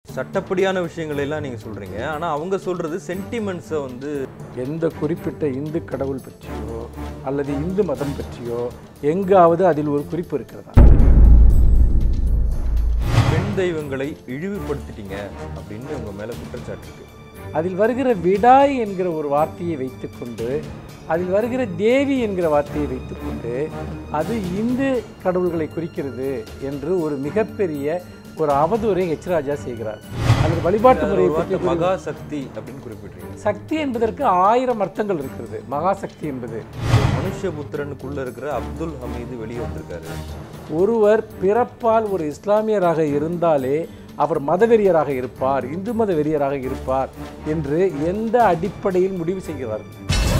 சட்டப்படியான விஷயங்களை எல்லாம் நீங்க சொல்றீங்க. ஆனா அவங்க சொல்றது சென்டிமெண்ட்ஸை வந்து எந்த குறிப்பிட்ட இந்து கடவுள் பற்றியோ அல்லது இந்து மதம் பற்றியோ எங்காவது அதில் ஒரு குறிப்பு இருக்கிறதா? பெண் தெய்வங்களை இழிவுபடுத்திட்டீங்க அப்படின்னு உங்க மேல குற்றச்சாட்டு இருக்கு. அதில் வருகிற விடாய் என்கிற ஒரு வார்த்தையை வைத்துக்கொண்டு, அதில் வருகிற தேவி என்கிற வார்த்தையை வைத்துக்கொண்டு அது இந்து கடவுள்களை குறிக்கிறது என்று ஒரு மிகப்பெரிய ஒரு அவதூறை H.Raja செய்கிறார். அல்லது வழிபாட்டு முறையை பற்றி மகா சக்தி அப்படின்னு குறிப்பிட்றீங்க. சக்தி என்பதற்கு 1000 அர்த்தங்கள் இருக்கிறது. மகாசக்தி என்பது மனுஷ்ய புத்திரனுக்குள்ள இருக்கிற அப்துல் ஹமீது வெளியே வந்திருக்காரு. ஒருவர் பிறப்பால் ஒரு இஸ்லாமியராக இருந்தாலே அவர் மதவெறியராக இருப்பார், இந்து மத வெறியராக இருப்பார் என்று எந்த அடிப்படையில் முடிவு செய்கிறார்கள்?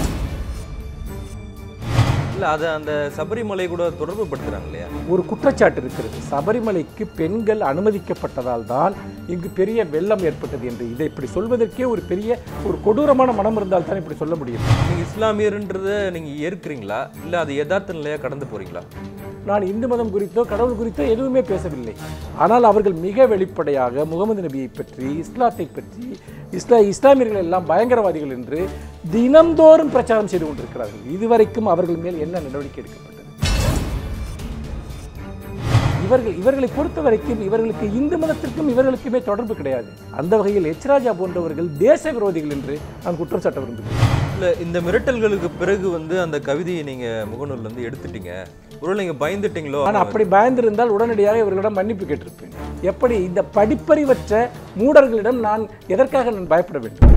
இல்லை, அதை அந்த சபரிமலை கூட தொடர்பு படுத்துகிறாங்க இல்லையா? ஒரு குற்றச்சாட்டு இருக்கிறது. சபரிமலைக்கு பெண்கள் அனுமதிக்கப்பட்டதால் தான் இங்கு பெரிய வெள்ளம் ஏற்பட்டது என்று. இதை இப்படி சொல்வதற்கே ஒரு பெரிய ஒரு கொடூரமான மனம் இருந்தால் தான் இப்படி சொல்ல முடியும். நீங்கள் இஸ்லாமியர்ன்றதை நீங்கள் ஏற்கிறீங்களா, இல்லை அது யதார்த்த நிலையாக கடந்து போகிறீங்களா? நான் இந்து மதம் குறித்தோ கடவுள் குறித்தோ எதுவுமே பேசவில்லை. ஆனால் அவர்கள் மிக வெளிப்படையாக முகமது நபியை பற்றி, இஸ்லாத்தை பற்றி, இஸ்லாமியர்கள் எல்லாம் பயங்கரவாதிகள் என்று தினந்தோறும் பிரச்சாரம் செய்து கொண்டிருக்கிறார்கள். இதுவரைக்கும் அவர்கள் மேல் என்ன நடவடிக்கை எடுக்கப்பட்டது? இவர்களை பொறுத்த வரைக்கும் இவர்களுக்கு இந்து மதத்திற்கும் இவர்களுக்குமே தொடர்பு கிடையாது. அந்த வகையில் H.Raja போன்றவர்கள் தேச விரோதிகள் என்று நான் குற்றம் சாட்ட விரும்புகிறேன். இல்லை, இந்த மிரட்டல்களுக்கு பிறகு வந்து அந்த கவிதையை நீங்கள் முகநூல்லேருந்து எடுத்துட்டீங்க. ஒருவேளை நீங்கள் பயந்துட்டீங்களோ? ஆனால் அப்படி பயந்திருந்தால் உடனடியாக இவர்களிடம் மன்னிப்பு கேட்டிருப்பேன். எப்படி இந்த படிப்பறிவற்ற மூடர்களிடம் நான் எதற்காக பயப்பட வேண்டும்?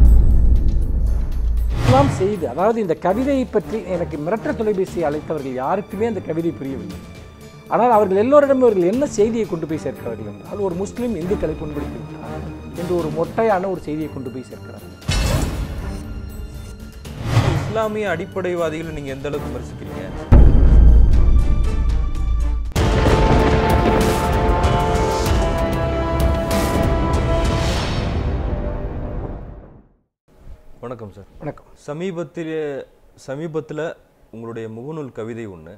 எல்லாம் செய்து, அதாவது இந்த கவிதையை பற்றி எனக்கு மிரட்டல் தொலைபேசியை அழைத்தவர்கள் யாருக்குமே அந்த கவிதை புரியவில்லை. ஆனால் அவர்கள் எல்லோரிடமும் அவர்கள் என்ன செய்தியை கொண்டு போய் சேர்க்கிறார்கள் என்றால், ஒரு முஸ்லீம் இந்துக்களை புண்படுத்திவிட்டார் என்று ஒரு மொட்டையான ஒரு செய்தியை கொண்டு போய் சேர்க்கிறார்கள். இஸ்லாமிய அடிப்படைவாதிகளை நீங்கள் எந்த அளவுக்கு விமர்சிக்கிறீங்க? வணக்கம் சார். வணக்கம். சமீபத்தில் உங்களுடைய முகநூல் கவிதை ஒன்று,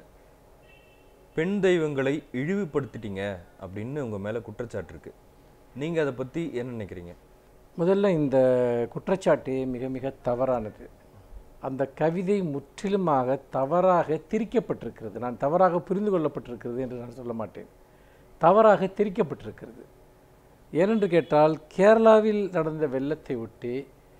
பெண் தெய்வங்களை இழிவுபடுத்திட்டீங்க அப்படின்னு உங்கள் மேலே குற்றச்சாட்டு இருக்கு. நீங்கள் அதை பற்றி என்ன நினைக்கிறீங்க? முதல்ல இந்த குற்றச்சாட்டு மிக மிக தவறானது. அந்த கவிதை முற்றிலுமாக தவறாக திரிக்கப்பட்டிருக்கிறது. நான் தவறாக புரிந்து கொள்ளப்பட்டிருக்கிறது என்று நான் சொல்ல மாட்டேன். தவறாக திரிக்கப்பட்டிருக்கிறது. ஏனென்று கேட்டால், கேரளாவில் நடந்த வெள்ளத்தை ஒட்டி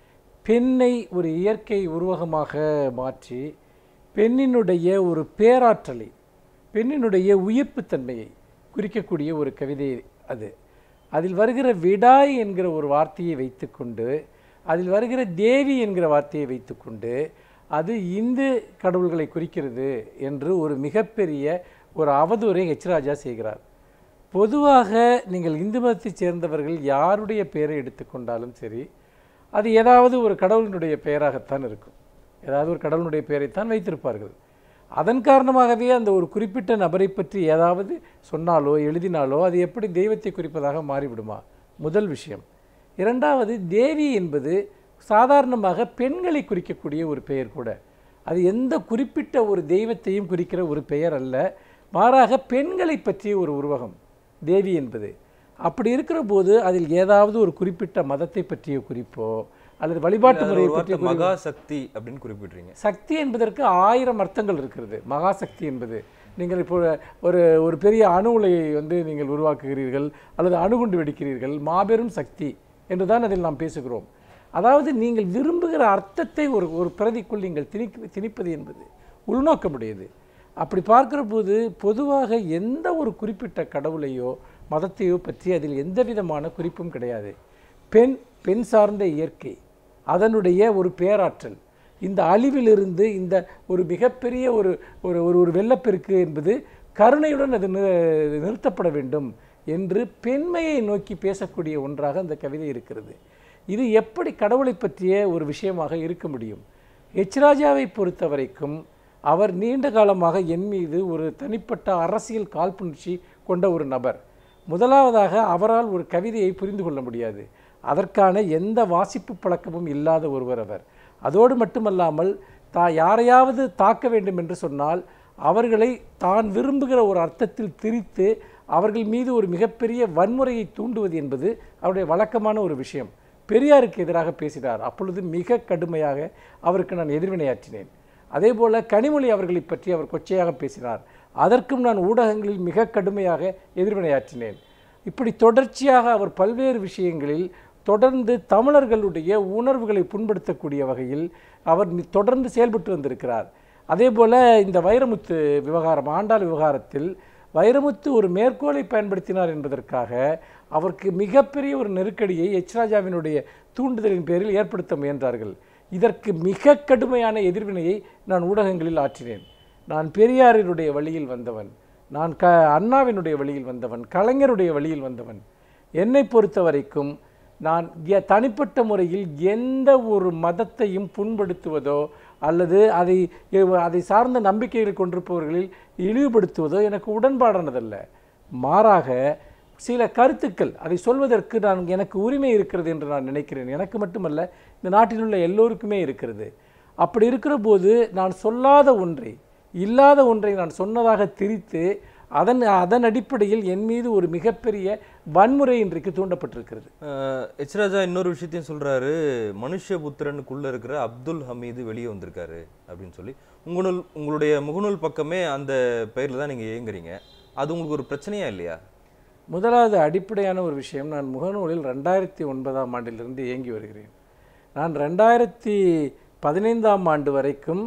பெண்ணை ஒரு இயற்கை உருவகமாக மாற்றி பெண்ணினுடைய ஒரு பேராற்றலை, பெண்ணினுடைய உயிர்ப்புத்தன்மையை குறிக்கக்கூடிய ஒரு கவிதை அது. அதில் வருகிற விடாய் என்கிற ஒரு வார்த்தையை வைத்துக்கொண்டு, அதில் வருகிற தேவி என்கிற வார்த்தையை வைத்துக்கொண்டு அது இந்து கடவுள்களை குறிக்கிறது என்று ஒரு மிகப்பெரிய ஒரு அவதூறை H.Raja செய்கிறார். பொதுவாக நீங்கள் இந்து மதத்தைச் சேர்ந்தவர்கள் யாருடைய பெயரை எடுத்துக்கொண்டாலும் சரி, அது ஏதாவது ஒரு கடவுளினுடைய பெயராகத்தான் இருக்கும். ஏதாவது ஒரு கடவுளுடைய பெயரைத்தான் வைத்திருப்பார்கள். அதன் காரணமாகவே அந்த ஒரு குறிப்பிட்ட நபரை பற்றி ஏதாவது சொன்னாலோ எழுதினாலோ அது எப்படி தெய்வத்தை குறிப்பதாக மாறிவிடுமா? முதல் விஷயம். இரண்டாவது, தேவி என்பது சாதாரணமாக பெண்களை குறிக்கக்கூடிய ஒரு பெயர் கூட. அது எந்த குறிப்பிட்ட ஒரு தெய்வத்தையும் குறிக்கிற ஒரு பெயர் அல்ல, மாறாக பெண்களை பற்றிய ஒரு உருவகம் தேவி என்பது. அப்படி இருக்கிற போது அதில் ஏதாவது ஒரு குறிப்பிட்ட மதத்தை பற்றிய குறிப்போ அல்லது வழிபாட்டு முறையை பற்றிய மகா சக்தி அப்படின்னு குறிப்பிட்றீங்க. சக்தி என்பதற்கு 1000 அர்த்தங்கள் இருக்கிறது. மகாசக்தி என்பது, நீங்கள் இப்போ ஒரு பெரிய அணு உலையை நீங்கள் உருவாக்குகிறீர்கள் அல்லது அணுகுண்டு வெடிக்கிறீர்கள், மாபெரும் சக்தி என்று தான் அதில் நாம் பேசுகிறோம். அதாவது நீங்கள் விரும்புகிற அர்த்தத்தை ஒரு பிரதிக்குள் நீங்கள் திணிப்பது என்பது உள்நோக்கமுடையது. அப்படி பார்க்கிற போது பொதுவாக எந்த ஒரு குறிப்பிட்ட கடவுளையோ மதத்தையோ பற்றி அதில் எந்த விதமான குறிப்பும் கிடையாது. பெண் சார்ந்த இயற்கை, அதனுடைய ஒரு பேராற்றல், இந்த அழிவிலிருந்து இந்த ஒரு மிகப்பெரிய ஒரு வெள்ளப்பெருக்கு என்பது கருணையுடன் அது நிறுத்தப்பட வேண்டும் என்று பெண்மையை நோக்கி பேசக்கூடிய ஒன்றாக அந்த கவிதை இருக்கிறது. இது எப்படி கடவுளை பற்றிய ஒரு விஷயமாக இருக்க முடியும்? H.Rajaவை பொறுத்த வரைக்கும் அவர் நீண்ட காலமாக என் மீது ஒரு தனிப்பட்ட அரசியல் காழ்ப்புணர்ச்சி கொண்ட ஒரு நபர். முதலாவதாக, அவரால் ஒரு கவிதையை புரிந்து கொள்ள முடியாது. அதற்கான எந்த வாசிப்பு பழக்கமும் இல்லாத ஒருவர் அவர். அதோடு மட்டுமல்லாமல் யாரையாவது தாக்க வேண்டும் என்று சொன்னால் அவர்களை தான் விரும்புகிற ஒரு அர்த்தத்தில் திரித்து அவர்கள் மீது ஒரு மிகப்பெரிய வன்முறையை தூண்டுவது என்பது அவருடைய வழக்கமான ஒரு விஷயம். பெரியாருக்கு எதிராக பேசினார். அப்பொழுது மிக கடுமையாக அவருக்கு நான் எதிர்வினையாற்றினேன். அதே போல் கனிமொழி அவர்களை பற்றி அவர் கொச்சையாக பேசினார். அதற்கும் நான் ஊடகங்களில் மிக கடுமையாக எதிர்வினையாற்றினேன். இப்படி தொடர்ச்சியாக அவர் பல்வேறு விஷயங்களில் தொடர்ந்து தமிழர்களுடைய உணர்வுகளை புண்படுத்தக்கூடிய வகையில் அவர் தொடர்ந்து செயல்பட்டு வந்திருக்கிறார். அதே போல் இந்த வைரமுத்து விவகாரம், ஆண்டாள் விவகாரத்தில் வைரமுத்து ஒரு மேற்கோளை பயன்படுத்தினார் என்பதற்காக அவருக்கு மிகப்பெரிய ஒரு நெருக்கடியை H.Rajaவினுடைய தூண்டுதலின் பேரில் ஏற்படுத்த முயன்றார்கள். இதற்கு மிக கடுமையான எதிர்வினையை நான் ஊடகங்களில் ஆற்றினேன். நான் பெரியாரினுடைய வழியில் வந்தவன், நான் அண்ணாவினுடைய வழியில் வந்தவன், கலைஞருடைய வழியில் வந்தவன். என்னை பொறுத்த வரைக்கும் நான் தனிப்பட்ட முறையில் எந்த ஒரு மதத்தையும் புண்படுத்துவதோ அல்லது அதை சார்ந்த நம்பிக்கைகளை கொண்டிருப்பவர்களில் இழிவுபடுத்துவதோ எனக்கு உடன்பாடானதல்ல. மாறாக சில கருத்துக்கள் அதை சொல்வதற்கு எனக்கு உரிமை இருக்கிறது என்று நான் நினைக்கிறேன். எனக்கு மட்டுமல்ல, இந்த நாட்டில் உள்ள எல்லோருக்குமே இருக்கிறது. அப்படி இருக்கிற போது நான் சொல்லாத ஒன்றை, இல்லாத ஒன்றை நான் சொன்னதாக திரித்து அதன் அடிப்படையில் என் மீது ஒரு மிகப்பெரிய வன்முறை இன்றைக்கு தூண்டப்பட்டிருக்கிறது. H.Raja இன்னொரு விஷயத்தையும் சொல்கிறாரு, மனுஷ்ய புத்திரனுக்குள்ளே இருக்கிற அப்துல் ஹமீது வெளியே வந்திருக்காரு அப்படின்னு சொல்லி. உங்களுடைய முகநூல் பக்கமே அந்த பெயரில் தான் நீங்கள் இயங்குறீங்க. அது உங்களுக்கு ஒரு பிரச்சனையா இல்லையா? முதலாவது அடிப்படையான ஒரு விஷயம், நான் முகநூலில் 2009ஆம் ஆண்டிலிருந்து இயங்கி வருகிறேன். நான் 2015ஆம் ஆண்டு வரைக்கும்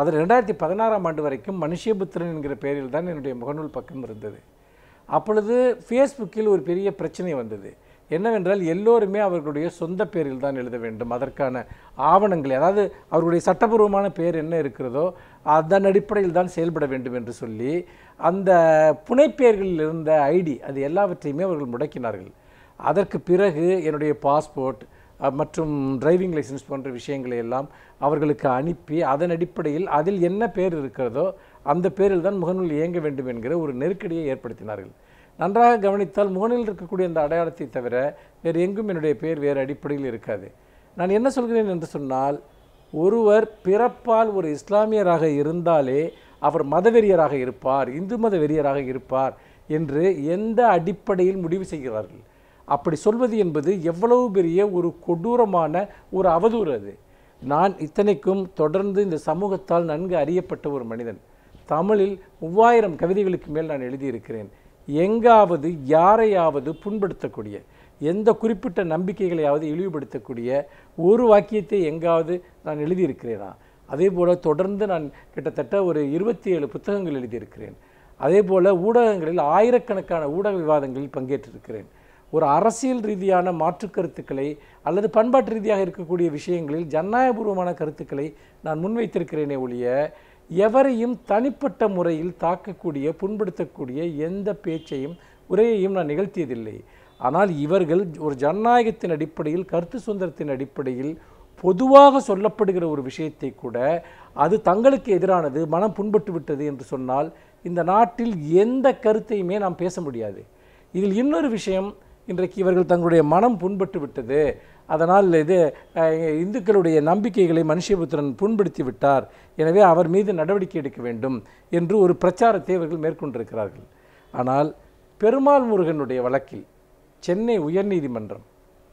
2016ஆம் ஆண்டு வரைக்கும் மனுஷ்யபுத்திரன் என்கிற பெயரில் தான் என்னுடைய முகநூல் பக்கம் இருந்தது. அப்பொழுது ஃபேஸ்புக்கில் ஒரு பெரிய பிரச்சனை வந்தது. என்னவென்றால் எல்லோருமே அவர்களுடைய சொந்த பேரில் தான் எழுத வேண்டும். அதற்கான ஆவணங்களை, அதாவது அவர்களுடைய சட்டபூர்வமான பெயர் என்ன இருக்கிறதோ அதன் அடிப்படையில் தான் செயல்பட வேண்டும் என்று சொல்லி அந்த புனைப்பெயர்களில் இருந்த ஐடி அது எல்லாவற்றையுமே அவர்கள் முடக்கினார்கள். அதற்கு பிறகு என்னுடைய பாஸ்போர்ட் மற்றும் டிரைவிங் லைசன்ஸ் போன்ற விஷயங்களை எல்லாம் அவர்களுக்கு அனுப்பி அதன் அடிப்படையில் அதில் என்ன பேர் இருக்கிறதோ அந்த பேரில் தான் முகநூல் இயங்க வேண்டும் என்கிற ஒரு நெருக்கடியை ஏற்படுத்தினார்கள். நன்றாக கவனித்தால் முகநூலில் இருக்கக்கூடிய அந்த அடையாளத்தை தவிர வேறு எங்கும் என்னுடைய பேர் வேறு அடிப்படையில் இருக்காது. நான் என்ன சொல்கிறேன் என்று சொன்னால், ஒருவர் பிறப்பால் ஒரு இஸ்லாமியராக இருந்தாலே அவர் மதவெறியராக இருப்பார், இந்து மத வெறியராக இருப்பார் என்று எந்த அடிப்படையில் முடிவு செய்கிறார்கள்? அப்படி சொல்வது என்பது எவ்வளவு பெரிய ஒரு கொடூரமான ஒரு அவதூறு. அது நான் இத்தனைக்கும் தொடர்ந்து இந்த சமூகத்தால் நன்கு அறியப்பட்ட ஒரு மனிதன். தமிழில் 3000 கவிதைகளுக்கு மேல் நான் எழுதியிருக்கிறேன். எங்காவது யாரையாவது புண்படுத்தக்கூடிய, எந்த குறிப்பிட்ட நம்பிக்கைகளையாவது இழிவுபடுத்தக்கூடிய ஒரு வாக்கியத்தை எங்காவது நான் எழுதியிருக்கிறேனா? அதே போல் தொடர்ந்து நான் கிட்டத்தட்ட ஒரு 27 புத்தகங்கள் எழுதியிருக்கிறேன். அதே போல் ஊடகங்களில் ஆயிரக்கணக்கான ஊடக விவாதங்களில் பங்கேற்றிருக்கிறேன். ஒரு அரசியல் ரீதியான மாற்று கருத்துக்களை அல்லது பண்பாட்டு ரீதியாக இருக்கக்கூடிய விஷயங்களில் ஜனநாயகபூர்வமான கருத்துக்களை நான் முன்வைத்திருக்கிறேனே ஒழிய எவரையும் தனிப்பட்ட முறையில் தாக்கக்கூடிய, புண்படுத்தக்கூடிய எந்த பேச்சையும் உரையையும் நான் நிகழ்த்தியதில்லை. ஆனால் இவர்கள் ஒரு ஜனநாயகத்தின் அடிப்படையில், கருத்து சுதந்திரத்தின் அடிப்படையில் பொதுவாக சொல்லப்படுகிற ஒரு விஷயத்தை கூட அது தங்களுக்கு எதிரானது, மனம் புண்பட்டு விட்டது என்று சொன்னால் இந்த நாட்டில் எந்த கருத்தையுமே நாம் பேச முடியாது. இதில் இன்னொரு விஷயம், இன்றைக்கு இவர்கள் தங்களுடைய மனம் புண்பட்டு விட்டது, அதனால் இது இந்துக்களுடைய நம்பிக்கைகளை மனுஷ்யபுத்திரன் புண்படுத்தி விட்டார், எனவே அவர் மீது நடவடிக்கை எடுக்க வேண்டும் என்று ஒரு பிரச்சாரத்தை இவர்கள் மேற்கொண்டிருக்கிறார்கள். ஆனால் பெருமாள் முருகனுடைய வழக்கில் சென்னை உயர்நீதிமன்றம்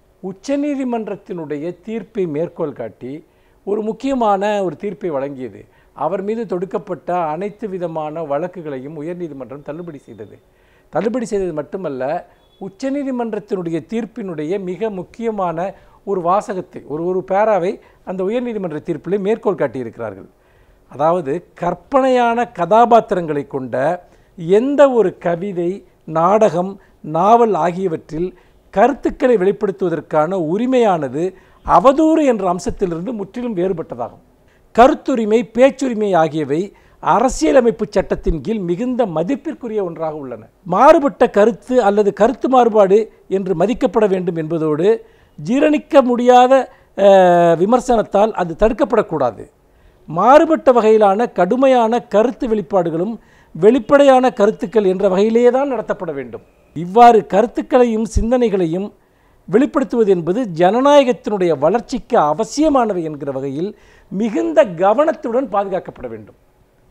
உச்சநீதிமன்றத்தினுடைய தீர்ப்பை மேற்கோள் காட்டி ஒரு முக்கியமான ஒரு தீர்ப்பை வழங்கியது. அவர் மீது தொடுக்கப்பட்ட அனைத்து விதமான வழக்குகளையும் உயர்நீதிமன்றம் தள்ளுபடி செய்தது. தள்ளுபடி செய்தது மட்டுமல்ல, உச்சநீதிமன்றத்தினுடைய தீர்ப்பினுடைய மிக முக்கியமான ஒரு வாசகத்தை, ஒரு பேராவை அந்த உயர்நீதிமன்ற தீர்ப்பிலே மேற்கோள் காட்டியிருக்கிறார்கள். அதாவது கற்பனையான கதாபாத்திரங்களை கொண்ட எந்த ஒரு கவிதை, நாடகம், நாவல் ஆகியவற்றில் கருத்துக்களை வெளிப்படுத்துவதற்கான உரிமையானது அவதூறு என்ற அம்சத்திலிருந்து முற்றிலும் வேறுபட்டதாகும். கருத்துரிமை, பேச்சுரிமை ஆகியவை அரசியலமைப்பு சட்டத்தின் கீழ் மிகுந்த மதிப்பிற்குரிய ஒன்றாக உள்ளன. மாறுபட்ட கருத்து அல்லது கருத்து மாறுபாடு என்று மதிக்கப்பட வேண்டும் என்பதோடு ஜீரணிக்க முடியாத விமர்சனத்தால் அது தடுக்கப்படக்கூடாது. மாறுபட்ட வகையிலான கடுமையான கருத்து வெளிப்பாடுகளும் வெளிப்படையான கருத்துக்கள் என்ற வகையிலேயே தான் நடத்தப்பட வேண்டும். இவ்வாறு கருத்துக்களையும் சிந்தனைகளையும் வெளிப்படுத்துவது என்பது ஜனநாயகத்தினுடைய வளர்ச்சிக்கு அவசியமானவை என்கிற வகையில் மிகுந்த கவனத்துடன் பாதுகாக்கப்பட வேண்டும்.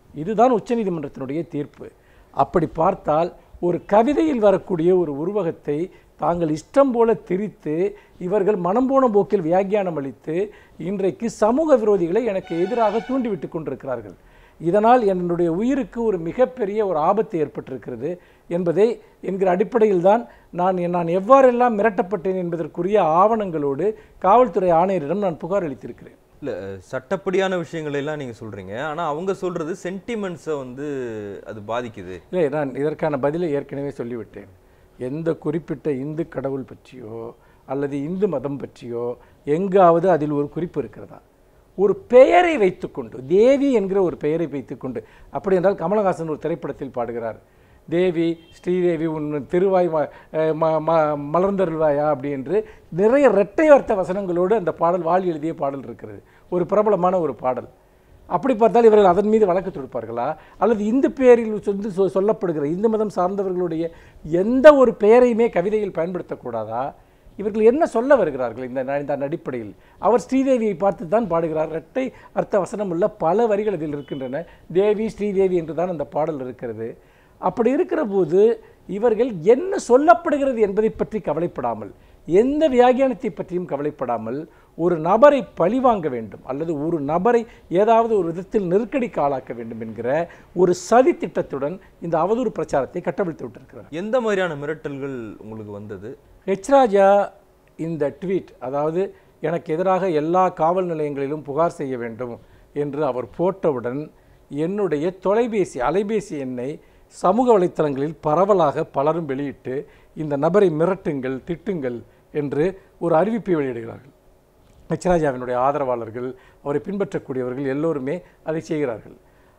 இதுதான் உச்சநீதிமன்றத்தினுடைய தீர்ப்பு. அப்படி பார்த்தால் ஒரு கவிதையில் வரக்கூடிய ஒரு உருவகத்தை தாங்கள் இஷ்டம் போல திரித்து இவர்கள் மனம் போன போக்கில் வியாக்கியானம் அளித்து இன்றைக்கு சமூக விரோதிகளை எனக்கு எதிராக தூண்டிவிட்டு கொண்டிருக்கிறார்கள். இதனால் என்னுடைய உயிருக்கு ஒரு மிகப்பெரிய ஒரு ஆபத்து ஏற்பட்டிருக்கிறது என்பதை என்கிற அடிப்படையில் தான் நான் எவ்வாறெல்லாம் மிரட்டப்பட்டேன் என்பதற்குரிய ஆவணங்களோடு காவல்துறை ஆணையரிடம் நான் புகார் அளித்திருக்கிறேன். இல்லை, சட்டப்படியான விஷயங்களை எல்லாம் நீங்கள் சொல்கிறீங்க, ஆனால் அவங்க சொல்கிறது சென்டிமெண்ட்ஸை வந்து அது பாதிக்குது. இல்லை, நான் இதற்கான பதிலை ஏற்கனவே சொல்லிவிட்டேன். எந்த குறிப்பிட்ட இந்து கடவுள் பற்றியோ அல்லது இந்து மதம் பற்றியோ எங்காவது அதில் ஒரு குறிப்பு இருக்கிறதா? ஒரு பெயரை வைத்துக்கொண்டு, தேவி என்கிற ஒரு பெயரை வைத்துக்கொண்டு, அப்படி என்றால் கமலஹாசன் ஒரு திரைப்படத்தில் பாடுகிறார், தேவி ஸ்ரீதேவி உன் திருவாய் மலர்ந்தருள்வாயா அப்படி என்று நிறைய இரட்டை அர்த்த வசனங்களோடு அந்த பாடல் வாலி எழுதிய பாடல் இருக்கிறது, ஒரு பிரபலமான ஒரு பாடல். அப்படி பார்த்தால் இவர்கள் அதன் மீது வழக்கு தொடுப்பார்களா? அல்லது இந்து பெயரில் சொல்லப்படுகிற இந்து மதம் சார்ந்தவர்களுடைய எந்த ஒரு பெயரையுமே கவிதையில் பயன்படுத்தக்கூடாதா? இவர்கள் என்ன சொல்ல வருகிறார்கள்? இந்த அடிப்படையில் அவர் ஸ்ரீதேவியை பார்த்து தான் பாடுகிறார். இரட்டை அர்த்த வசனம் உள்ள பல வரிகள் இதில் இருக்கின்றன. தேவி ஸ்ரீதேவி என்று தான் அந்த பாடல் இருக்கிறது. அப்படி இருக்கிற போது இவர்கள் என்ன சொல்லப்படுகிறது என்பதை பற்றி கவலைப்படாமல், எந்த வியாக்கியானத்தை பற்றியும் கவலைப்படாமல் ஒரு நபரை பழிவாங்க வேண்டும் அல்லது ஒரு நபரை ஏதாவது ஒரு விதத்தில் நெருக்கடிக்கு ஆளாக்க வேண்டும் என்கிற ஒரு சதி திட்டத்துடன் இந்த அவதூறு பிரச்சாரத்தை கட்டவிழ்த்து விட்டிருக்கிறார். எந்த மாதிரியான மிரட்டல்கள் உங்களுக்கு வந்தது? H.Raja இந்த ட்வீட், அதாவது எனக்கு எதிராக எல்லா காவல் நிலையங்களிலும் புகார் செய்ய வேண்டும் என்று அவர் போட்டவுடன் என்னுடைய அலைபேசி எண்ணை சமூக வலைத்தளங்களில் பரவலாக பலரும் வெளியிட்டு இந்த நபரை மிரட்டுங்கள், திட்டுங்கள் என்று ஒரு அறிவிப்பை வெளியிடுகிறார்கள். H.Rajaவினுடைய ஆதரவாளர்கள், அவரை பின்பற்றக்கூடியவர்கள் எல்லோருமே அதை செய்கிறார்கள்.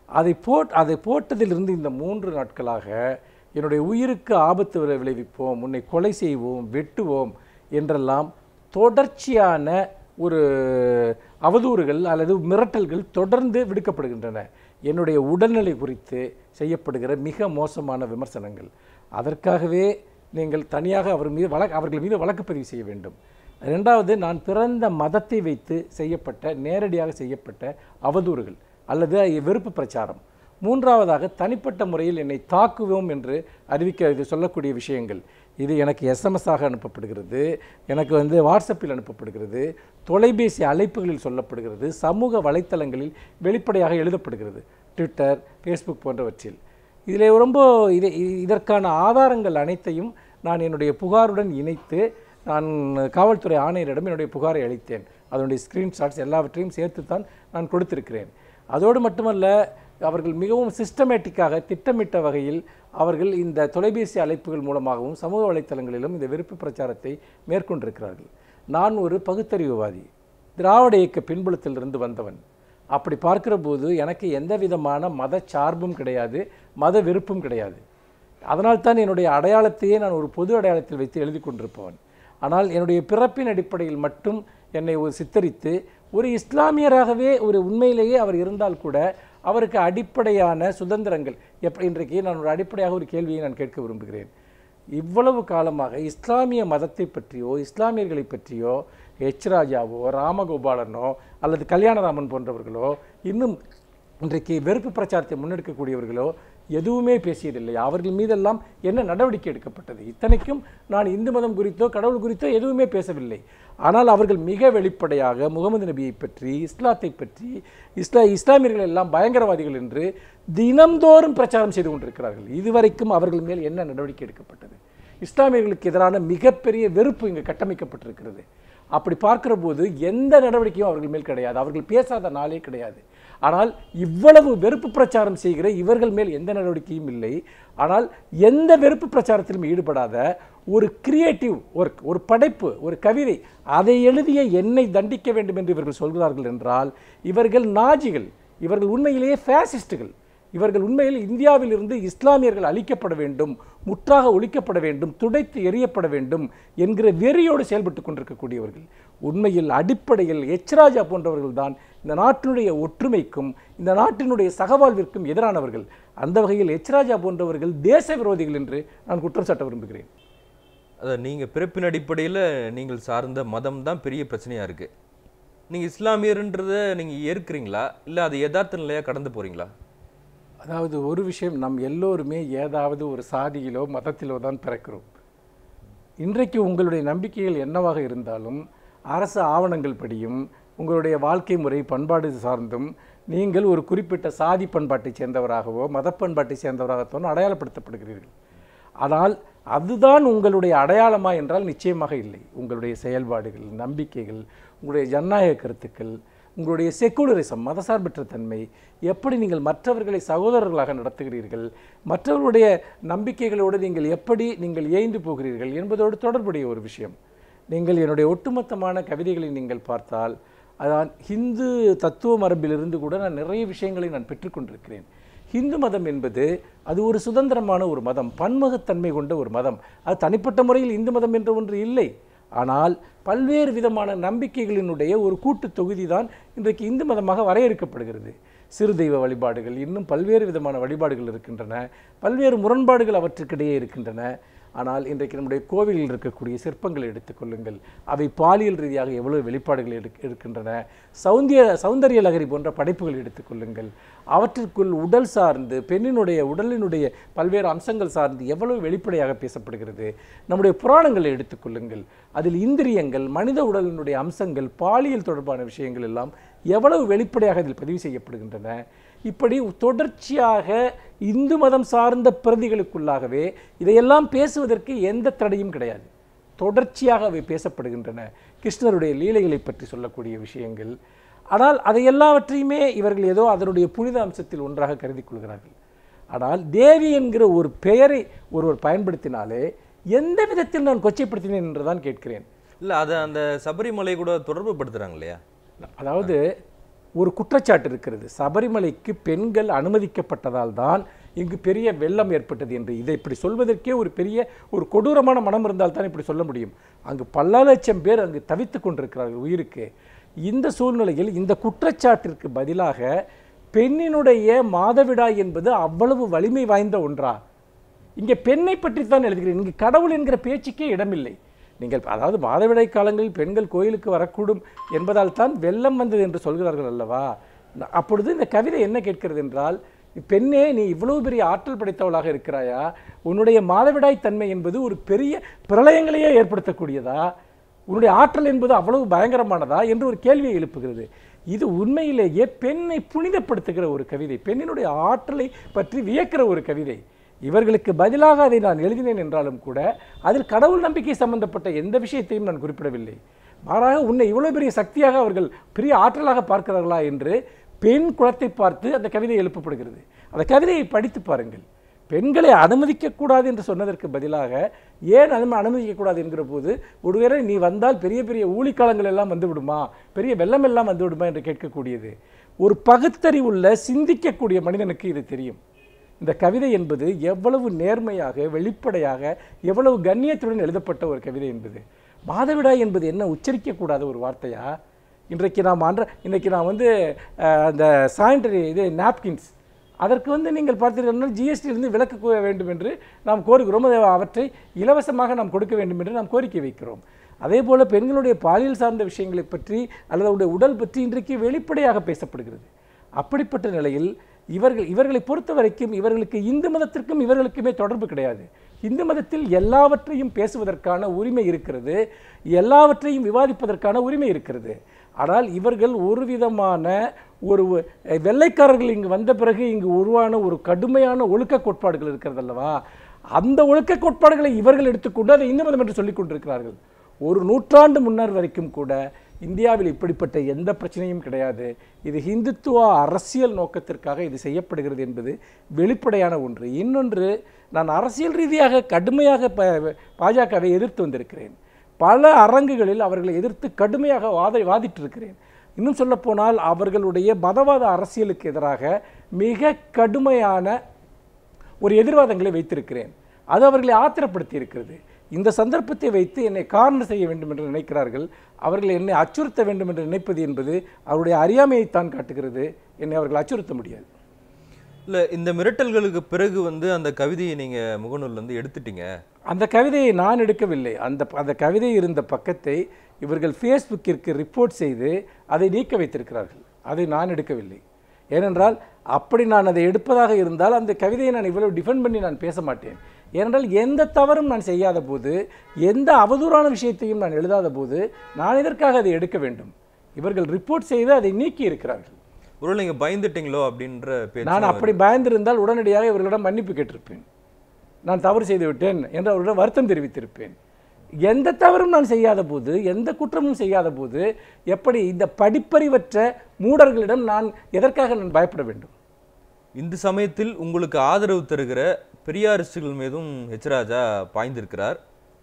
அதை போட்டதிலிருந்து இந்த 3 நாட்களாக என்னுடைய உயிருக்கு ஆபத்து விளைவிப்போம், உன்னை கொலை செய்வோம், வெட்டுவோம் என்றெல்லாம் தொடர்ச்சியான ஒரு அவதூறுகள் அல்லது மிரட்டல்கள் தொடர்ந்து விடுக்கப்படுகின்றன. என்னுடைய உடல்நிலை குறித்து செய்யப்படுகிற மிக மோசமான விமர்சனங்கள். அதற்காகவே நீங்கள் தனியாக அவர்கள் மீது வழக்கு பதிவு செய்ய வேண்டும். 2வது, நான் பிறந்த மதத்தை வைத்து நேரடியாக செய்யப்பட்ட அவதூறுகள் அல்லது வெறுப்பு பிரச்சாரம். 3வதாக தனிப்பட்ட முறையில் என்னை தாக்குவோம் என்று சொல்லக்கூடிய விஷயங்கள். இது எனக்கு SMS-ஆக அனுப்பப்படுகிறது, எனக்கு வாட்ஸ்அப்பில் அனுப்பப்படுகிறது, தொலைபேசி அழைப்புகளில் சொல்லப்படுகிறது, சமூக வலைத்தளங்களில் வெளிப்படையாக எழுதப்படுகிறது, ட்விட்டர், ஃபேஸ்புக் போன்றவற்றில். இதற்கான ஆதாரங்கள் அனைத்தையும் நான் என்னுடைய புகாருடன் இணைத்து நான் காவல்துறை ஆணையரிடம் என்னுடைய புகாரை அளித்தேன். அதனுடைய ஸ்க்ரீன்ஷாட்ஸ் எல்லாவற்றையும் சேர்த்து தான் நான் கொடுத்திருக்கிறேன். அதோடு மட்டுமல்ல, அவர்கள் மிகவும் சிஸ்டமேட்டிக்காக திட்டமிட்ட வகையில் அவர்கள் இந்த தொலைபேசி அழைப்புகள் மூலமாகவும் சமூக வலைத்தளங்களிலும் இந்த வெறுப்பு பிரச்சாரத்தை மேற்கொண்டிருக்கிறார்கள். நான் ஒரு பகுத்தறிவுவாதி, திராவிட இயக்க பின்புலத்திலிருந்து வந்தவன். அப்படி பார்க்கிற போது எனக்கு எந்த விதமான மத சார்பும் கிடையாது, மத வெறுப்பும் கிடையாது. அதனால்தான் என்னுடைய அடையாளத்தையே நான் ஒரு பொது அடையாளத்தில் வைத்து எழுதி கொண்டிருப்பவன். ஆனால் என்னுடைய பிறப்பின் அடிப்படையில் மட்டும் என்னை சித்தரித்து ஒரு இஸ்லாமியராகவே உண்மையிலேயே அவர் இருந்தால் கூட அவருக்கு அடிப்படையான சுதந்திரங்கள் இன்றைக்கு நான் ஒரு அடிப்படையாக ஒரு கேள்வியை நான் கேட்க விரும்புகிறேன். இவ்வளவு காலமாக இஸ்லாமிய மதத்தை பற்றியோ இஸ்லாமியர்களை பற்றியோ H.Rajaவோ ராமகோபாலனோ அல்லது கல்யாணராமன் போன்றவர்களோ இன்னும் இன்றைக்கு வெறுப்பு பிரச்சாரத்தை முன்னெடுக்கக்கூடியவர்களோ எதுவுமே பேசியதில்லை. அவர்கள் மீதெல்லாம் என்ன நடவடிக்கை எடுக்கப்பட்டது? இத்தனைக்கும் நான் இந்து மதம் குறித்தோ கடவுள் குறித்தோ எதுவுமே பேசவில்லை. ஆனால் அவர்கள் மிக வெளிப்படையாக முகமது நபியை பற்றி, இஸ்லாத்தை பற்றி, இஸ்லாமியர்கள் எல்லாம் பயங்கரவாதிகள் என்று தினம்தோறும் பிரச்சாரம் செய்து கொண்டிருக்கிறார்கள். இதுவரைக்கும் அவர்கள் மேல் என்ன நடவடிக்கை எடுக்கப்பட்டது? இஸ்லாமியர்களுக்கு எதிரான மிகப்பெரிய வெறுப்பு இங்கு கட்டமைக்கப்பட்டிருக்கிறது. அப்படி பார்க்கிற போது எந்த நடவடிக்கையும் அவர்கள் மேல் கிடையாது. அவர்கள் பேசாத நாளே கிடையாது. ஆனால் இவ்வளவு வெறுப்பு பிரச்சாரம் செய்கிற இவர்கள் மேல் எந்த நடவடிக்கையும் இல்லை. ஆனால் எந்த வெறுப்பு பிரச்சாரத்திலும் ஈடுபடாத ஒரு கிரியேட்டிவ் ஒர்க், ஒரு படைப்பு, ஒரு கவிதை, அதை எழுதிய என்னை தண்டிக்க வேண்டும் என்று இவர்கள் சொல்கிறார்கள் என்றால் இவர்கள் நாஜிகள், இவர்கள் உண்மையிலேயே ஃபேசிஸ்டுகள். இவர்கள் உண்மையில் இந்தியாவில் இருந்து இஸ்லாமியர்கள் அழிக்கப்பட வேண்டும், முற்றாக ஒழிக்கப்பட வேண்டும், துடைத்து எறியப்பட வேண்டும் என்கிற வெறியோடு செயல்பட்டு கொண்டிருக்கக்கூடியவர்கள். உண்மையில் அடிப்படையில் H.Raja போன்றவர்கள் தான் இந்த நாட்டினுடைய ஒற்றுமைக்கும் இந்த நாட்டினுடைய சகவாழ்விற்கும் எதிரானவர்கள். அந்த வகையில் H.Raja போன்றவர்கள் தேச விரோதிகள் என்று நான் குற்றம் சாட்ட விரும்புகிறேன். அதை நீங்கள் பிறப்பின் அடிப்படையில் நீங்கள் சார்ந்த மதம் தான் பெரிய பிரச்சனையாக இருக்குது. நீங்கள் இஸ்லாமியர்ன்றதை நீங்கள் ஏற்கிறீங்களா, இல்லை அது யதார்த்த நிலையாக கடந்து போகிறீங்களா? அதாவது ஒரு விஷயம், நம் எல்லோருமே ஏதாவது ஒரு சாதியிலோ மதத்திலோ தான் பிறக்கிறோம். இன்றைக்கு உங்களுடைய நம்பிக்கைகள் என்னவாக இருந்தாலும் அரசு ஆவணங்கள் படியும் உங்களுடைய வாழ்க்கை முறை பண்பாடு சார்ந்தும் நீங்கள் ஒரு குறிப்பிட்ட சாதி பண்பாட்டை சேர்ந்தவராகவோ மத பண்பாட்டை சேர்ந்தவராகவோ அடையாளப்படுத்தப்படுகிறீர்கள். ஆனால் அதுதான் உங்களுடைய அடையாளமா என்றால் நிச்சயமாக இல்லை. உங்களுடைய செயல்பாடுகள், நம்பிக்கைகள், உங்களுடைய ஜனநாயக கருத்துக்கள், உங்களுடைய செக்குலரிசம், மதசார்பற்ற தன்மை, எப்படி நீங்கள் மற்றவர்களை சகோதரர்களாக நடத்துகிறீர்கள், மற்றவர்களுடைய நம்பிக்கைகளோடு நீங்கள் ஏய்ந்து போகிறீர்கள் என்பதோடு தொடர்புடைய ஒரு விஷயம். நீங்கள் என்னுடைய ஒட்டுமொத்தமான கவிதைகளை நீங்கள் பார்த்தால் அதான் ஹிந்து தத்துவ மரபிலிருந்து கூட நான் நிறைய விஷயங்களை நான் பெற்றுக்கொண்டிருக்கிறேன். ஹிந்து மதம் என்பது அது ஒரு சுதந்திரமான ஒரு மதம், பன்முகத்தன்மை கொண்ட ஒரு மதம். அது தனிப்பட்ட முறையில் இந்து மதம் என்ற ஒன்று இல்லை. ஆனால் பல்வேறு விதமான நம்பிக்கைகளினுடைய ஒரு கூட்டு தொகுதி தான் இன்றைக்கு இந்து மதமாக வரையறுக்கப்படுகிறது. சிறு தெய்வ வழிபாடுகள், இன்னும் பல்வேறு விதமான வழிபாடுகள் இருக்கின்றன, பல்வேறு முரண்பாடுகள் அவற்றுக்கிடையே இருக்கின்றன. ஆனால் இன்றைக்கு நம்முடைய கோவிலில் இருக்கக்கூடிய சிற்பங்களை எடுத்துக்கொள்ளுங்கள், அவை பாலியல் ரீதியாக எவ்வளவு வெளிப்பாடுகள் இருக்கின்றன. சௌந்தரிய லகரி போன்ற படைப்புகள் எடுத்துக்கொள்ளுங்கள், அவற்றிற்குள் உடல் சார்ந்து பெண்ணினுடைய உடலினுடைய பல்வேறு அம்சங்கள் சார்ந்து எவ்வளவு வெளிப்படையாக பேசப்படுகிறது. நம்முடைய புராணங்களை எடுத்துக்கொள்ளுங்கள், அதில் இந்திரியங்கள், மனித உடலினுடைய அம்சங்கள், பாலியல் தொடர்பான விஷயங்கள் எல்லாம் எவ்வளவு வெளிப்படையாக இதில் பதிவு செய்யப்படுகின்றன. இப்படி தொடர்ச்சியாக இந்து மதம் சார்ந்த பிரதிகளுக்குள்ளாகவே இதையெல்லாம் பேசுவதற்கு எந்த தடையும் கிடையாது. தொடர்ச்சியாக அவை பேசப்படுகின்றன. கிருஷ்ணருடைய லீலைகளை பற்றி சொல்லக்கூடிய விஷயங்கள். ஆனால் அதை எல்லாவற்றையுமே இவர்கள் ஏதோ அதனுடைய புனித அம்சத்தில் ஒன்றாக கருதி கொள்கிறார்கள். ஆனால் தேவி என்கிற ஒரு பெயரை ஒருவர் பயன்படுத்தினாலே எந்த விதத்தில் நான் கொச்சைப்படுத்தினேன் என்றுதான் கேட்கிறேன். இல்லை, அதை அந்த சபரிமலை கூட தொடர்பு படுத்துகிறாங்க இல்லையா? அதாவது ஒரு குற்றச்சாட்டு இருக்கிறது, சபரிமலைக்கு பெண்கள் அனுமதிக்கப்பட்டதால் தான் இங்கு பெரிய வெள்ளம் ஏற்பட்டது என்று. இதை இப்படி சொல்வதற்கே ஒரு கொடூரமான மனம் இருந்தால் தான் இப்படி சொல்ல முடியும். அங்கு பல லட்சம் பேர் அங்கு தவித்து கொண்டிருக்கிறார்கள் உயிருக்கு. இந்த சூழ்நிலையில் இந்த குற்றச்சாட்டிற்கு பதிலாக பெண்ணினுடைய மாதவிடாய் என்பது அவ்வளவு வலிமை வாய்ந்த ஒன்றா? இங்கே பெண்ணை பற்றி தான் எழுதுகிறேன், இங்கு கடவுள் என்கிற பேச்சுக்கே இடமில்லை. நீங்கள் அதாவது மாதவிடாய் காலங்களில் பெண்கள் கோயிலுக்கு வரக்கூடும் என்பதால் தான் வெள்ளம் வந்தது என்று சொல்கிறார்கள் அல்லவா? அப்பொழுது இந்த கவிதை என்ன கேட்கிறது என்றால், பெண்ணே நீ இவ்வளவு பெரிய ஆற்றல் படைத்தவளாக இருக்கிறாயா? உன்னுடைய மாதவிடாய் தன்மை என்பது ஒரு பெரிய பிரளயங்களையே ஏற்படுத்தக்கூடியதா? உன்னுடைய ஆற்றல் என்பது அவ்வளவு பயங்கரமானதா என்று ஒரு கேள்வியை எழுப்புகிறது. இது உண்மையிலேயே பெண்ணை புனிதப்படுத்துகிற ஒரு கவிதை, பெண்ணினுடைய ஆற்றலை பற்றி வியக்கிற ஒரு கவிதை. இவர்களுக்கு பதிலாக அதை நான் எழுதினேன் என்றாலும் கூட அதில் கடவுள் நம்பிக்கை சம்பந்தப்பட்ட எந்த விஷயத்தையும் நான் குறிப்பிடவில்லை. மாறாக உன்னை இவ்வளவு பெரிய சக்தியாக அவர்கள் பெரிய ஆற்றலாக பார்க்கிறார்களா என்று பெண் குலத்தை பார்த்து அந்த கவிதை எழுப்பப்படுகிறது. அந்த கவிதையை படித்து பாருங்கள். பெண்களை அனுமதிக்கக்கூடாது என்று சொன்னதற்கு பதிலாக ஏன் அனுமதிக்கக்கூடாது என்கிற போது, ஒருவேளை நீ வந்தால் பெரிய பெரிய ஊழிக்காலங்கள் எல்லாம் வந்து விடுமா, பெரிய வெள்ளம் எல்லாம் வந்து விடுமா என்று கேட்கக்கூடியது. ஒரு பகுத்தறிவுள்ள சிந்திக்கக்கூடிய மனிதனுக்கு இது தெரியும். இந்த கவிதை என்பது எவ்வளவு நேர்மையாக, வெளிப்படையாக, எவ்வளவு கண்ணியத்துடன் எழுதப்பட்ட ஒரு கவிதை என்பது. மாதவிடாய் என்பது என்ன உச்சரிக்கக்கூடாத ஒரு வார்த்தையா? இன்றைக்கு நான் வந்து அந்த சானிட்டரி நாப்கின்ஸ் அதற்கு நீங்கள் பார்த்தீர்கள் ஜிஎஸ்டியிலிருந்து விலக்கு வேண்டும் என்று நாம் கோருகிறோம். அவற்றை இலவசமாக நாம் கொடுக்க வேண்டும் என்று நாம் கோரிக்கை வைக்கிறோம். அதே போல பெண்களுடைய பாலியல் சார்ந்த விஷயங்களை பற்றி அல்லது அவருடைய உடல் பற்றி இன்றைக்கு வெளிப்படையாக பேசப்படுகிறது. அப்படிப்பட்ட நிலையில் இவர்களை பொறுத்த வரைக்கும் இவர்களுக்கு இந்து மதத்திற்கும் இவர்களுக்குமே தொடர்பு கிடையாது. இந்து மதத்தில் எல்லாவற்றையும் பேசுவதற்கான உரிமை இருக்கிறது, எல்லாவற்றையும் விவாதிப்பதற்கான உரிமை இருக்கிறது. ஆனால் இவர்கள் ஒரு விதமான ஒரு வெள்ளைக்காரர்கள் இங்கு வந்த பிறகு இங்கு உருவான ஒரு கடுமையான ஒழுக்க கோட்பாடுகள் இருக்கிறது அல்லவா? அந்த ஒழுக்க கோட்பாடுகளை இவர்கள் எடுத்துக்கொண்டு அதை இந்து மதம் என்று சொல்லிக் கொண்டிருக்கிறார்கள். ஒரு நூற்றாண்டு முன்னர் வரைக்கும் கூட இந்தியாவில் இப்படிப்பட்ட எந்த பிரச்சனையும் கிடையாது. இது ஹிந்துத்துவ அரசியல் நோக்கத்திற்காக இது செய்யப்படுகிறது என்பது வெளிப்படையான ஒன்று. இன்னொன்று, நான் அரசியல் ரீதியாக கடுமையாக பாஜகவை எதிர்த்து வந்திருக்கிறேன். பல அரங்குகளில் அவர்களை எதிர்த்து கடுமையாக வாதிட்டிருக்கிறேன். இன்னும் சொல்லப்போனால் அவர்களுடைய மதவாத அரசியலுக்கு எதிராக மிக கடுமையான ஒரு எதிர்வாதங்களை வைத்திருக்கிறேன். அது அவர்களை ஆத்திரப்படுத்தி இருக்கிறது. இந்த சந்தர்ப்பத்தை வைத்து என்னை காரணம் செய்ய வேண்டும் என்று நினைக்கிறார்கள். அவர்கள் என்னை அச்சுறுத்த வேண்டும் என்று நினைப்பது என்பது அவருடைய அறியாமையைத்தான் காட்டுகிறது. என்னை அவர்கள் அச்சுறுத்த முடியாது. இல்லை, இந்த மிரட்டல்களுக்கு பிறகு அந்த கவிதையை நீங்கள் முகநூல்லேருந்து எடுத்துட்டீங்க. அந்த கவிதையை நான் எடுக்கவில்லை. அந்த கவிதை இருந்த பக்கத்தை இவர்கள் ஃபேஸ்புக்கிற்கு ரிப்போர்ட் செய்து அதை நீக்க வைத்திருக்கிறார்கள். அதை நான் எடுக்கவில்லை. ஏனென்றால் அப்படி நான் அதை எடுப்பதாக இருந்தால் அந்த கவிதையை நான் இவ்வளவு டிஃபெண்ட் பண்ணி நான் பேச மாட்டேன். ஏனென்றால் எந்த தவறும் நான் செய்யாத போது, எந்த அவதூறான விஷயத்தையும் நான் எழுதாத போது நான் இதற்காக அதை எடுக்க வேண்டும்? இவர்கள் ரிப்போர்ட் செய்து அதை நீக்கி இருக்கிறார்கள். ஒருவேளை நீங்கள் பயந்துட்டீங்களோ அப்படின்ற பேச்சு. நான் அப்படி பயந்திருந்தால் உடனடியாக இவர்களிடம் மன்னிப்பு கேட்டிருப்பேன். நான் தவறு செய்து விட்டேன் என்று அவர்களிடம் வருத்தம் தெரிவித்திருப்பேன். எந்த தவறும் நான் செய்யாத போது, எந்த குற்றமும் செய்யாத போது எப்படி இந்த படிப்பறிவற்ற மூடர்களிடம் நான் எதற்காக நான் பயப்பட வேண்டும்? இந்த சமயத்தில் உங்களுக்கு ஆதரவு தருகிற பெரியாரிஸ்டுகள் மீதும் H.Raja பாய்ந்திருக்கிறார்.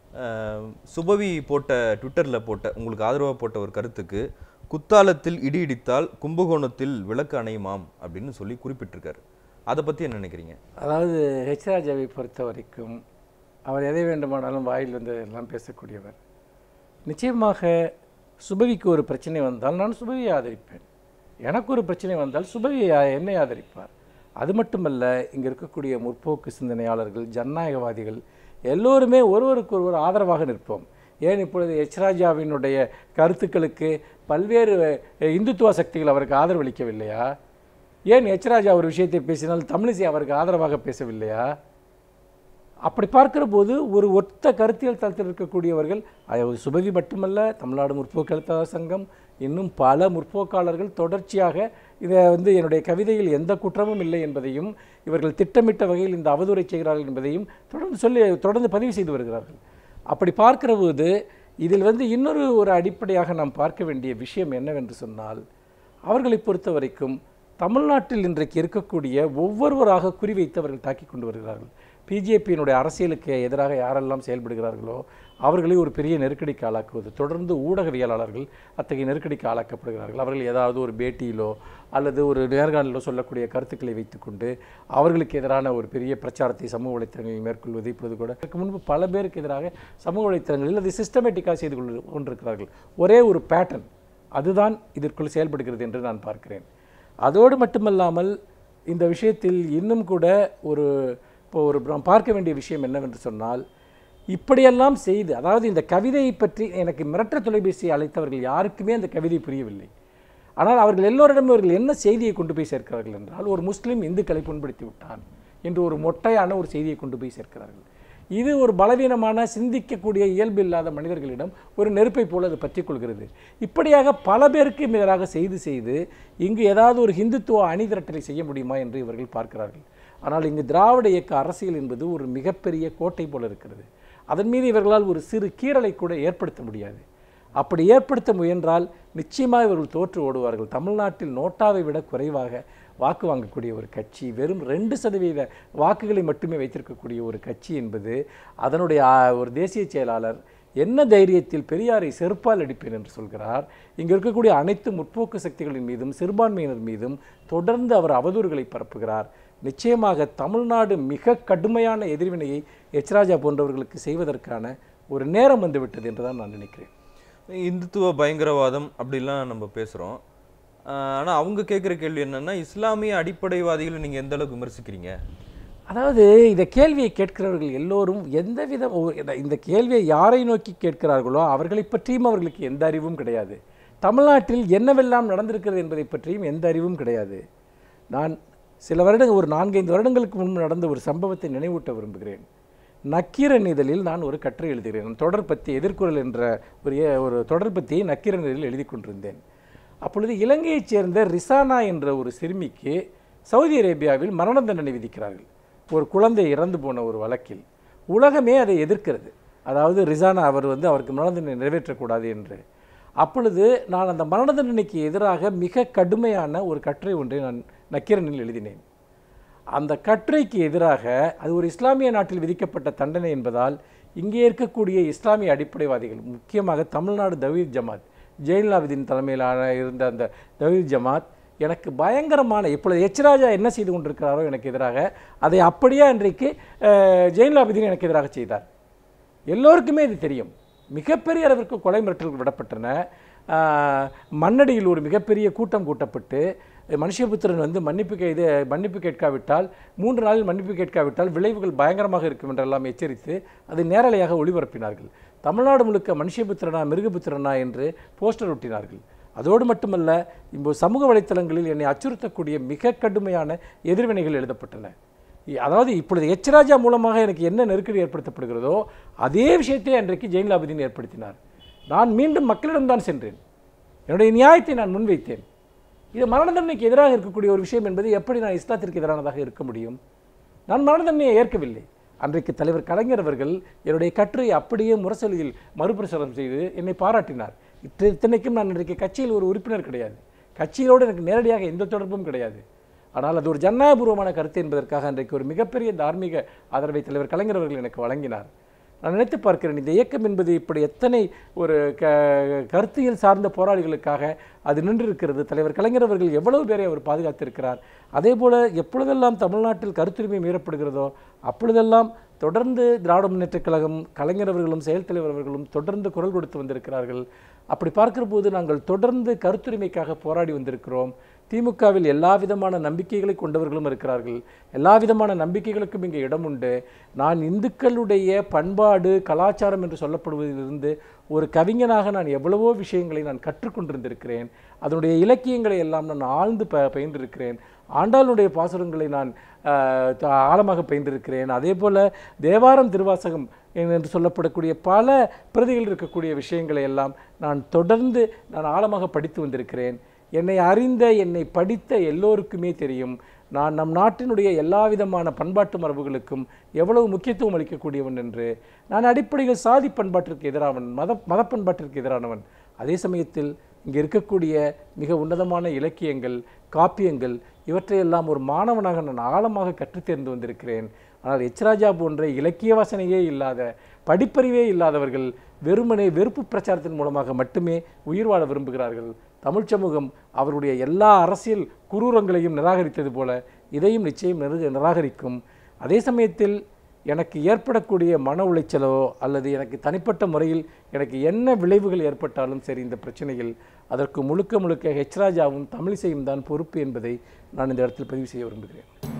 சுபவி போட்ட ட்விட்டரில் போட்ட உங்களுக்கு ஆதரவாக போட்ட ஒரு கருத்துக்கு, குத்தாலத்தில் இடி இடித்தால் கும்பகோணத்தில் விளக்கு அணையுமாம் அப்படின்னு சொல்லி குறிப்பிட்டிருக்காரு. அதை பற்றி என்ன நினைக்கிறீங்க? அதாவது H.Rajaவை பொறுத்த வரைக்கும் அவர் எதை வேண்டுமானாலும் வாயில் வந்து எல்லாம் பேசக்கூடியவர். நிச்சயமாக சுபவிக்கு ஒரு பிரச்சனை வந்தால் நான் சுபவியை ஆதரிப்பேன். எனக்கு ஒரு பிரச்சனை வந்தால் சுபவியை என்னை ஆதரிப்பார். அது மட்டுமல்ல, இங்கே இருக்கக்கூடிய முற்போக்கு சிந்தனையாளர்கள், ஜனநாயகவாதிகள் எல்லோருமே ஒருவருக்கு ஒருவர் ஆதரவாக நிற்போம். ஏன் இப்பொழுது H.Rajaவினுடைய கருத்துக்களுக்கு பல்வேறு இந்துத்துவ சக்திகள் அவருக்கு ஆதரவளிக்கவில்லையா? ஏன் H.Raja ஒரு விஷயத்தை பேசினால் தமிழிசை அவருக்கு ஆதரவாக பேசவில்லையா? அப்படி பார்க்கிற போது ஒரு ஒத்த கருத்தியல் தளத்தில் இருக்கக்கூடியவர்கள், சுபவி மட்டுமல்ல, தமிழ்நாடு முற்போக்கு எழுத்தாளர் சங்கம், இன்னும் பல முற்போக்காளர்கள் தொடர்ச்சியாக இதை வந்து என்னுடைய கவிதையில் எந்த குற்றமும் இல்லை என்பதையும், இவர்கள் திட்டமிட்ட வகையில் இந்த அவதூறை செய்கிறார்கள் என்பதையும் தொடர்ந்து பதிவு செய்து வருகிறார்கள். அப்படி பார்க்கிற போது இதில் வந்து இன்னொரு அடிப்படையாக நாம் பார்க்க வேண்டிய விஷயம் என்னவென்று சொன்னால், அவர்களை பொறுத்த வரைக்கும் தமிழ்நாட்டில் இன்றைக்கு இருக்கக்கூடிய ஒவ்வொருவராக குறிவைத்து அவர்கள் தாக்கி கொண்டு வருகிறார்கள். பிஜேபியினுடைய அரசியலுக்கு எதிராக யாரெல்லாம் செயல்படுகிறார்களோ அவர்களை ஒரு பெரிய நெருக்கடிக்கு ஆளாக்குவது. தொடர்ந்து ஊடகவியலாளர்கள் அத்தகைய நெருக்கடிக்கு ஆளாக்கப்படுகிறார்கள். அவர்கள் ஏதாவது ஒரு பேட்டியிலோ அல்லது ஒரு நேர்காணலிலோ சொல்லக்கூடிய கருத்துக்களை வைத்துக்கொண்டு அவர்களுக்கு எதிரான ஒரு பெரிய பிரச்சாரத்தை சமூக வலைத்தளங்களில் மேற்கொள்வது. இப்பொழுது கூட இதற்கு முன்பு பல பேருக்கு எதிராக சமூக வலைத்தளங்களில் அதை சிஸ்டமேட்டிக்காக செய்து கொண்டிருக்கிறார்கள். ஒரே ஒரு பேட்டர்ன் அதுதான் இதற்குள் செயல்படுகிறது என்று நான் பார்க்கிறேன். அதோடு மட்டுமல்லாமல் இந்த விஷயத்தில் இன்னும் கூட நாம் பார்க்க வேண்டிய விஷயம் என்னவென்று சொன்னால், இப்படியெல்லாம் செய்து, அதாவது இந்த கவிதையை பற்றி எனக்கு மிரட்ட தொலைபேசியை அழைத்தவர்கள் யாருக்குமே அந்த கவிதை புரியவில்லை. ஆனால் அவர்கள் எல்லோரிடமும் அவர்கள் என்ன செய்தியை கொண்டு போய் சேர்க்கிறார்கள் என்றால், ஒரு முஸ்லீம் இந்துக்களை புண்படுத்தி விட்டான் என்று ஒரு மொட்டையான ஒரு செய்தியை கொண்டு போய் சேர்க்கிறார்கள். இது ஒரு பலவீனமான, சிந்திக்கக்கூடிய இயல்பு இல்லாத மனிதர்களிடம் ஒரு நெருப்பை போல அது பற்றி கொள்கிறது. இப்படியாக பல பேருக்கு எதிராக செய்து இங்கு ஏதாவது ஒரு ஹிந்துத்துவ அணிதிரட்டலை செய்ய முடியுமா என்று இவர்கள் பார்க்கிறார்கள். ஆனால் இங்கு திராவிட இயக்க அரசியல் என்பது ஒரு மிகப்பெரிய கோட்டை போல இருக்கிறது. அதன் மீது இவர்களால் ஒரு சிறு கீறலை கூட ஏற்படுத்த முடியாது. அப்படி ஏற்படுத்த முயன்றால் நிச்சயமாக இவர்கள் தோற்று ஓடுவார்கள். தமிழ்நாட்டில் நோட்டாவை விட குறைவாக வாக்கு வாங்கக்கூடிய ஒரு கட்சி, வெறும் 2% வாக்குகளை மட்டுமே வைத்திருக்கக்கூடிய ஒரு கட்சி என்பது, அதனுடைய ஒரு தேசிய செயலாளர் என்ன தைரியத்தில் பெரியாரை செருப்பால் அடிப்பேன் என்று சொல்கிறார். இங்கே இருக்கக்கூடிய அனைத்து முற்போக்கு சக்திகளின் மீதும் சிறுபான்மையினர் மீதும் தொடர்ந்து அவர் அவதூறுகளை பரப்புகிறார். நிச்சயமாக தமிழ்நாடு மிக கடுமையான எதிர்வினையை H.Raja போன்றவர்களுக்கு செய்வதற்கான ஒரு நேரம் வந்துவிட்டது என்று தான் நான் நினைக்கிறேன். இந்துத்துவ பயங்கரவாதம் அப்படிலாம் நம்ம பேசுகிறோம். ஆனால் அவங்க கேட்குற கேள்வி என்னென்னா, இஸ்லாமிய அடிப்படைவாதிகளை நீங்கள் எந்த அளவுக்கு விமர்சிக்கிறீங்க? அதாவது இந்த கேள்வியை கேட்கிறவர்கள் எல்லோரும் இந்த கேள்வியை யாரை நோக்கி கேட்கிறார்களோ அவர்களை பற்றியும் அவர்களுக்கு எந்த அறிவும் கிடையாது. தமிழ்நாட்டில் என்னவெல்லாம் நடந்திருக்கிறது என்பதை பற்றியும் எந்த அறிவும் கிடையாது. நான் சில வருடங்கள், ஒரு 4-5 வருடங்களுக்கு முன்பு நடந்த ஒரு சம்பவத்தை நினைவூட்ட விரும்புகிறேன். நக்கீரன் இதழில் நான் ஒரு கட்டுரை எழுதுகிறேன். தொடர் பத்தி எதிர்குறள் என்ற ஒரு தொடர் பத்தியை நக்கீரன் இதழில் எழுதி கொண்டிருந்தேன். அப்பொழுது இலங்கையைச் சேர்ந்த ரிசானா என்ற ஒரு சிறுமிக்கு சவுதி அரேபியாவில் மரண தண்டனை விதிக்கிறார்கள். ஒரு குழந்தை இறந்து போன ஒரு வழக்கில் உலகமே அதை எதிர்க்கிறது. அதாவது ரிசானா அவருக்கு மரண தண்டனை நிறைவேற்றக்கூடாது என்று. அப்பொழுது நான் அந்த மரண தண்டனைக்கு எதிராக மிக கடுமையான ஒரு கட்டுரை ஒன்றை நான் நக்கீரனில் எழுதினேன். அந்த கட்டுரைக்கு எதிராக, அது ஒரு இஸ்லாமிய நாட்டில் விதிக்கப்பட்ட தண்டனை என்பதால் இங்கே இருக்கக்கூடிய இஸ்லாமிய அடிப்படைவாதிகள், முக்கியமாக தமிழ்நாடு தவீத் ஜமாத், ஜெயின்லாபிதீன் தலைமையிலான இருந்த அந்த தவீத் ஜமாத் எனக்கு பயங்கரமான, இப்பொழுது H.Raja என்ன செய்து கொண்டிருக்கிறாரோ எனக்கு எதிராக, அதை அப்படியே அன்றைக்கு ஜெயின்லாபிதீன் எனக்கு எதிராக செய்தார். எல்லோருக்குமே இது தெரியும். மிகப்பெரிய அளவிற்கு கொலை மிரட்டல்கள் விடப்பட்டன. மண்ணடியில் ஒரு மிகப்பெரிய கூட்டம் கூட்டப்பட்டு மனுஷ்யபுத்திரன் மன்னிப்பு கேட்காவிட்டால், 3 நாளில் மன்னிப்பு கேட்காவிட்டால் விளைவுகள் பயங்கரமாக இருக்கும் என்றெல்லாம் எச்சரித்து அதை நேரலையாக ஒளிபரப்பினார்கள். தமிழ்நாடு முழுக்க மனுஷ்யபுத்திரனா மிருகபுத்திரனா என்று போஸ்டர் ஒட்டினார்கள். அதோடு மட்டுமல்ல, இப்போ சமூக வலைத்தளங்களில் என்னை அச்சுறுத்தக்கூடிய மிக கடுமையான எதிர்வினைகள் எழுதப்பட்டன. அதாவது இப்பொழுது H.Raja மூலமாக எனக்கு என்ன நெருக்கடி ஏற்படுத்தப்படுகிறதோ அதே விஷயத்தை அன்றைக்கு ஜெயின்லாபுதீன் ஏற்படுத்தினார். நான் மீண்டும் மக்களிடம்தான் சென்றேன், என்னுடைய நியாயத்தை நான் முன்வைத்தேன். இது மரண தண்டனைக்கு எதிராக இருக்கக்கூடிய ஒரு விஷயம் என்பது எப்படி நான் இஸ்லாத்திற்கு எதிரானதாக இருக்க முடியும்? நான் மரண தண்டனையை ஏற்கவில்லை. அன்றைக்கு தலைவர் கலைஞர் அவர்கள் என்னுடைய கட்டுரையை அப்படியே முரசொலியில் மறுபிரசுரம் செய்து என்னை பாராட்டினார். இத்தனைக்கும் நான் இன்றைக்கு கட்சியில் ஒரு உறுப்பினர் கிடையாது, கட்சியோடு எனக்கு நேரடியாக எந்த தொடர்பும் கிடையாது. ஆனால் அது ஒரு ஜனநாயகபூர்வமான கருத்து என்பதற்காக அன்றைக்கு ஒரு மிகப்பெரிய தார்மீக ஆதரவை தலைவர் கலைஞர் அவர்கள் எனக்கு வழங்கினார். நான் நினைத்து பார்க்கிறேன், இந்த இயக்கம் என்பது இப்படி எத்தனை ஒரு கருத்தியல் சார்ந்த போராளிகளுக்காக அது நின்றிருக்கிறது. தலைவர் கலைஞர் அவர்கள் எவ்வளவு பேரை அவர் பாதுகாத்திருக்கிறார். அதே போல் எப்பொழுதெல்லாம் தமிழ்நாட்டில் கருத்துரிமை மீறப்படுகிறதோ அப்பொழுதெல்லாம் தொடர்ந்து திராவிட முன்னேற்றக் கழகம், கலைஞர் அவர்களும் செயல் தலைவர் அவர்களும் தொடர்ந்து குரல் கொடுத்து வந்திருக்கிறார்கள். அப்படி பார்க்கிற போது நாங்கள் தொடர்ந்து கருத்துரிமைக்காக போராடி வந்திருக்கிறோம். திமுகவில் எல்லா விதமான நம்பிக்கைகளை கொண்டவர்களும் இருக்கிறார்கள், எல்லா விதமான நம்பிக்கைகளுக்கும் இங்கே இடம் உண்டு. நான் இந்துக்களுடைய பண்பாடு கலாச்சாரம் என்று சொல்லப்படுவதிலிருந்து ஒரு கவிஞனாக நான் எவ்வளவோ விஷயங்களை நான் கற்றுக்கொண்டிருந்திருக்கிறேன். அதனுடைய இலக்கியங்களை எல்லாம் நான் ஆழ்ந்து பயின்றிருக்கிறேன். ஆண்டாளுடைய பாசுரங்களை நான் ஆழமாக பயின்றிருக்கிறேன். அதே போல் தேவாரம் திருவாசகம் என்று சொல்லப்படக்கூடிய பல பிரதிகள் இருக்கக்கூடிய விஷயங்களை எல்லாம் நான் தொடர்ந்து ஆழமாக படித்து வந்திருக்கிறேன். என்னை அறிந்த, என்னை படித்த எல்லோருக்குமே தெரியும் நான் நம் நாட்டினுடைய எல்லா விதமான பண்பாட்டு மரபுகளுக்கும் எவ்வளவு முக்கியத்துவம் அளிக்கக்கூடியவன் என்று. நான் அடிப்படையில் சாதி பண்பாட்டிற்கு எதிரானவன், மத பண்பாட்டிற்கு எதிரானவன். அதே சமயத்தில் இங்கே இருக்கக்கூடிய மிக உன்னதமான இலக்கியங்கள், காப்பியங்கள் இவற்றையெல்லாம் ஒரு மாணவனாக நான் ஆழமாக கற்றுத்தேர்ந்து வந்திருக்கிறேன். ஆனால் H.Raja போன்ற இலக்கிய வாசனையே இல்லாத, படிப்பறிவே இல்லாதவர்கள் வெறுமனே வெறுப்பு பிரச்சாரத்தின் மூலமாக மட்டுமே உயிர் வாழ விரும்புகிறார்கள். தமிழ் சமூகம் அவருடைய எல்லா அரசியல் குரூரங்களையும் நிராகரித்தது போல இதையும் நிச்சயம் நிராகரிக்கும். அதே சமயத்தில் எனக்கு ஏற்படக்கூடிய மன உளைச்சலோ அல்லது எனக்கு தனிப்பட்ட முறையில் எனக்கு என்ன விளைவுகள் ஏற்பட்டாலும் சரி, இந்த பிரச்சனையில் அதற்கு முழுக்க H.Rajaவும் தமிழிசையும் தான் பொறுப்பு என்பதை நான் இந்த இடத்தில் பதிவு செய்ய விரும்புகிறேன்.